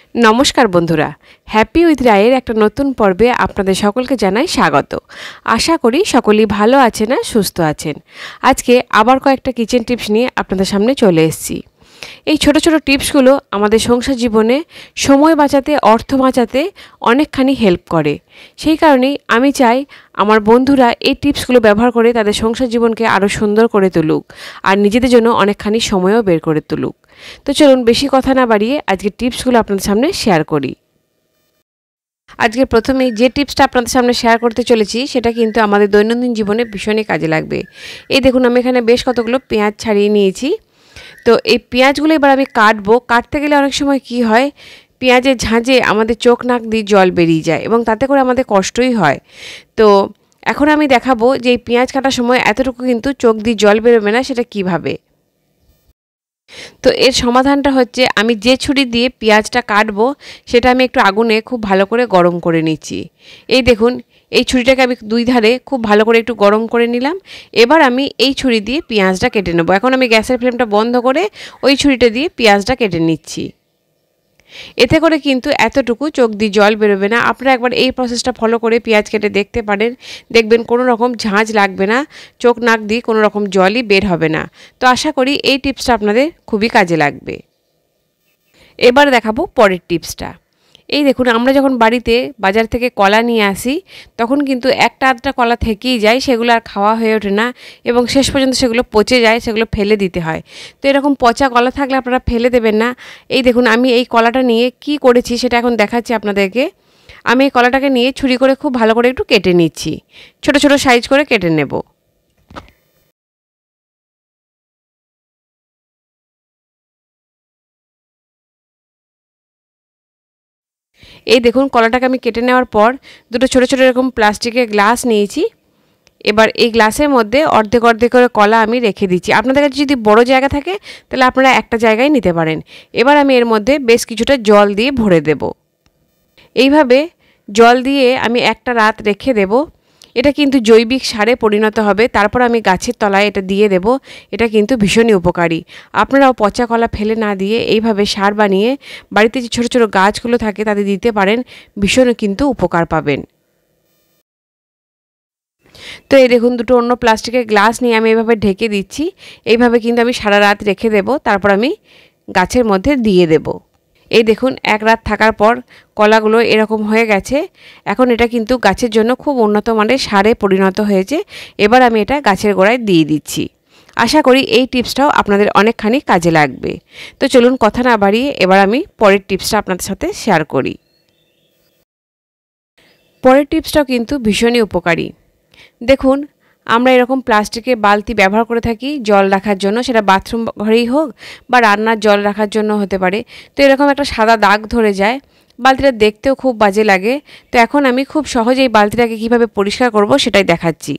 নমস্কার বন্ধুরা, happy with রায়ের একটা নতুন পর্বে আপনাদের সকলকে জানাই স্বাগত। আশা করি সকলেই ভালো আছেন আর সুস্থ আছেন। আজকে আবার কয়েকটা কিচেন টিপস নিয়ে আপনাদের সামনে চলে এসেছি। এই ছোট ছোট টিপসগুলো আমাদের সংসার জীবনে সময় বাঁচাতে, অর্থ বাঁচাতে অনেকখানি হেল্প করে। সেই কারণেই আমি চাই আমার বন্ধুরা এই টিপসগুলো ব্যবহার করে তাদের সংসার জীবনকে আরও সুন্দর করে তুলুক আর নিজেদের জন্য অনেকখানি সময়ও বের করে তুলুক। তো চলুন বেশি কথা না বাড়িয়ে আজকের টিপসগুলো আপনাদের সামনে শেয়ার করি। আজকে প্রথমেই যে টিপসটা আপনাদের সামনে শেয়ার করতে চলেছি সেটা কিন্তু আমাদের দৈনন্দিন জীবনে ভীষণই কাজে লাগবে। এই দেখুন, আমি এখানে বেশ কতগুলো পেঁয়াজ ছাড়িয়ে নিয়েছি। তো এই পেঁয়াজগুলো এবার আমি কাটবো। কাটতে গেলে অনেক সময় কি হয়, পেঁয়াজের ঝাঁঝে আমাদের চোখ নাক দিয়ে জল বেরিয়ে যায় এবং তাতে করে আমাদের কষ্টই হয়। তো এখন আমি দেখাবো যে এই পেঁয়াজ কাটার সময় এতটুকু কিন্তু চোখ দিয়ে জল বেরোবে না, সেটা কিভাবে। তো এর সমাধানটা হচ্ছে, আমি যে ছুরি দিয়ে পেঁয়াজটা কাটবো সেটা আমি একটু আগুনে খুব ভালো করে গরম করে নিচ্ছি। এই দেখুন, এই ছুরিটাকে আমি দুই ধারে খুব ভালো করে একটু গরম করে নিলাম। এবার আমি এই ছুরি দিয়ে পেঁয়াজটা কেটে নেব। এখন আমি গ্যাসের ফ্লেমটা বন্ধ করে ওই ছুরিটা দিয়ে পেঁয়াজটা কেটে নিচ্ছি। এতে করে কিন্তু এতটুকু চোখ দিয়ে জল বেরোবে না। আপনারা একবার এই প্রসেসটা ফলো করে পেঁয়াজ কেটে দেখতে পারেন, দেখবেন কোনো রকম ঝাঁঝ লাগবে না, চোখ নাক দিয়ে কোনো রকম জলই বের হবে না। তো আশা করি এই টিপসটা আপনাদের খুবই কাজে লাগবে। এবার দেখাবো পরের টিপসটা। এই দেখুন, আমরা যখন বাড়িতে বাজার থেকে কলা নিয়ে আসি তখন কিন্তু একটা আধটা কলা থেকেই যায়, সেগুলো আর খাওয়া হয়ে ওঠে না এবং শেষ পর্যন্ত সেগুলো পচে যায়, সেগুলো ফেলে দিতে হয়। তো এরকম পচা কলা থাকলে আপনারা ফেলে দেবেন না। এই দেখুন, আমি এই কলাটা নিয়ে কি করেছি সেটা এখন দেখাচ্ছি আপনাদেরকে। আমি এই কলাটাকে নিয়ে ছুরি করে খুব ভালো করে একটু কেটে নিচ্ছি, ছোট ছোট সাইজ করে কেটে নেব। এই দেখুন, কলাটাকে আমি কেটে নেওয়ার পর দুটো ছোট ছোট এরকম প্লাস্টিকের গ্লাস নিয়েছি। এবার এই গ্লাসের মধ্যে অর্ধেক অর্ধেক করে কলা আমি রেখে দিচ্ছি। আপনাদের কাছে যদি বড় জায়গা থাকে তাহলে আপনারা একটা জায়গায় নিতে পারেন। এবার আমি এর মধ্যে বেশ কিছুটা জল দিয়ে ভরে দেব। এইভাবে জল দিয়ে আমি একটা রাত রেখে দেব। এটা কিন্তু জৈবিক সারে পরিণত হবে। তারপর আমি গাছের তলায় এটা দিয়ে দেব। এটা কিন্তু ভীষণই উপকারী। আপনারাও পচা কলা ফেলে না দিয়ে এইভাবে সার বানিয়ে বাড়িতে যে ছোটো ছোটো গাছগুলো থাকে তাদের দিতে পারেন, ভীষণই কিন্তু উপকার পাবেন। তো এই দেখুন, দুটো অন্য প্লাস্টিকের গ্লাস নিয়ে আমি এইভাবে ঢেকে দিচ্ছি। এইভাবে কিন্তু আমি সারা রাত রেখে দেব, তারপর আমি গাছের মধ্যে দিয়ে দেব। এই দেখুন, এক রাত থাকার পর কলাগুলো এরকম হয়ে গেছে। এখন এটা কিন্তু গাছের জন্য খুব উন্নত মানের সারে পরিণত হয়েছে। এবার আমি এটা গাছের গোড়ায় দিয়ে দিচ্ছি। আশা করি এই টিপসটাও আপনাদের অনেকখানি কাজে লাগবে। তো চলুন কথা না বাড়িয়ে এবার আমি পরের টিপসটা আপনাদের সাথে শেয়ার করি। পরের টিপসটাও কিন্তু ভীষণই উপকারী। দেখুন, আমরা এরকম প্লাস্টিকের বালতি ব্যবহার করে থাকি জল রাখার জন্য, সেটা বাথরুম ঘরেই হোক বা রান্নার জল রাখার জন্য হতে পারে। তো এরকম একটা সাদা দাগ ধরে যায়, বালতিটা দেখতেও খুব বাজে লাগে। তো এখন আমি খুব সহজেই বালতিটাকে কীভাবে পরিষ্কার করব সেটাই দেখাচ্ছি।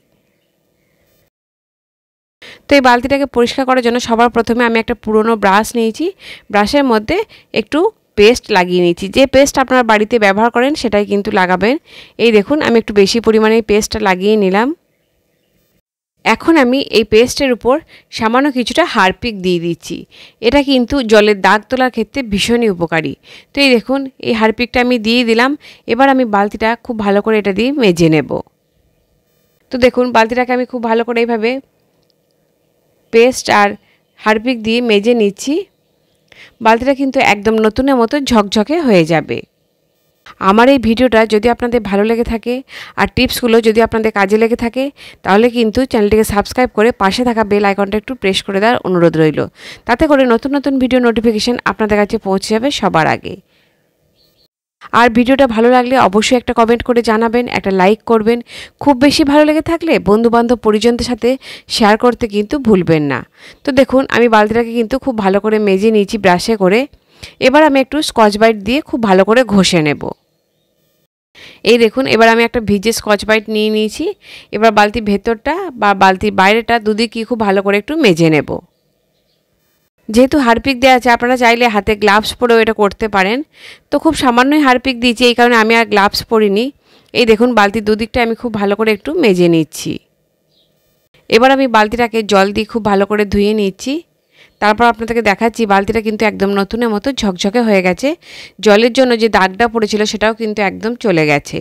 তো এই বালতিটাকে পরিষ্কার করার জন্য সবার প্রথমে আমি একটা পুরনো ব্রাশ নিয়েছি। ব্রাশের মধ্যে একটু পেস্ট লাগিয়ে নিয়েছি। যে পেস্ট আপনারা বাড়িতে ব্যবহার করেন সেটাই কিন্তু লাগাবেন। এই দেখুন, আমি একটু বেশি পরিমাণে পেস্টটা লাগিয়ে নিলাম। এখন আমি এই পেস্টের উপর সামান্য কিছুটা হারপিক দিয়ে দিচ্ছি। এটা কিন্তু জলের দাগ তোলার ক্ষেত্রে ভীষণই উপকারী। তো এই দেখুন, এই হারপিকটা আমি দিয়ে দিলাম। এবার আমি বালতিটা খুব ভালো করে এটা দিয়ে মেজে নেব। তো দেখুন, বালতিটাকে আমি খুব ভালো করে এইভাবে পেস্ট আর হারপিক দিয়ে মেজে নিচ্ছি। বালতিটা কিন্তু একদম নতুনের মতো ঝকঝকে হয়ে যাবে। আমার এই ভিডিওটা যদি আপনাদের ভালো লেগে থাকে আর টিপসগুলো যদি আপনাদের কাজে লেগে থাকে তাহলে কিন্তু চ্যানেলটিকে সাবস্ক্রাইব করে পাশে থাকা বেল আইকনটা একটু প্রেস করে দেওয়ার অনুরোধ রইল। তাতে করে নতুন নতুন ভিডিও নোটিফিকেশান আপনাদের কাছে পৌঁছে যাবে সবার আগে। আর ভিডিওটা ভালো লাগলে অবশ্যই একটা কমেন্ট করে জানাবেন, একটা লাইক করবেন। খুব বেশি ভালো লেগে থাকলে বন্ধুবান্ধব পরিজনদের সাথে শেয়ার করতে কিন্তু ভুলবেন না। তো দেখুন, আমি বালতিটাকে কিন্তু খুব ভালো করে মেজে নিয়েছি ব্রাশে করে। এবার আমি একটু স্কচ ব্রাইট দিয়ে খুব ভালো করে ঘষে নেব। এই দেখুন, এবার আমি একটা ভিজে স্কচ ব্রাইট নিয়ে নিয়েছি। এবার বালতির ভেতরটা বা বালতির বাইরেটা দুদিকে খুব ভালো করে একটু মেজে নেব। যেহেতু হারপিক দেওয়া আছে, আপনারা চাইলে হাতে গ্লাভস পরেও এটা করতে পারেন। তো খুব সামান্যই হারপিক দিয়েছি, এই কারণে আমি আর গ্লাভস পরিনি। এই দেখুন, বালতির দুদিকটা আমি খুব ভালো করে একটু মেজে নিচ্ছি। এবার আমি বালতিটাকে জল দিয়ে খুব ভালো করে ধুয়ে নিচ্ছি। তারপর আপনাদেরকে দেখাচ্ছি বালতিটা কিন্তু একদম নতুনের মতো ঝকঝকে হয়ে গেছে। জলের জন্য যে দাগটা পড়েছিল সেটাও কিন্তু একদম চলে গেছে।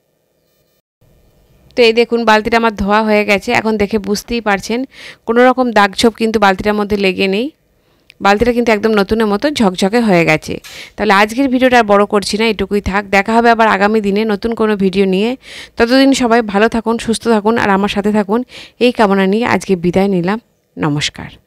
তো এই দেখুন বালতিটা আমার ধোয়া হয়ে গেছে। এখন দেখে বুঝতেই পারছেন কোনো রকম দাগ ছোপ কিন্তু বালতিটার মধ্যে লেগে নেই। বালতিটা কিন্তু একদম নতুনের মতো ঝকঝকে হয়ে গেছে। তাহলে আজকের ভিডিওটা আর বড় করছি না, এটুকুই থাক। দেখা হবে আবার আগামী দিনে নতুন কোনো ভিডিও নিয়ে। ততদিন সবাই ভালো থাকুন, সুস্থ থাকুন আর আমার সাথে থাকুন, এই কামনা নিয়ে আজকে বিদায় নিলাম। নমস্কার।